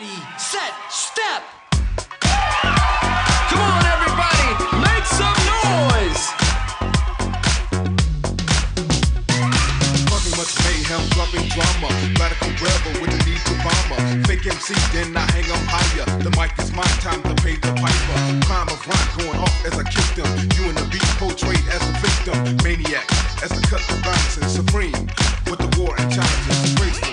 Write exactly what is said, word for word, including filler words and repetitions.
Ready, set, step. Come on, everybody, make some noise. Talking much mayhem, dropping drama. Radical rebel with the need to bomber. Fake M C, then I hang up higher. The mic is my time to pay the piper. Crime of rhyme going off as I kick them. You and the beat portrayed as a victim. Maniac as I cut the balance and supreme. With the war and challenges, graceful.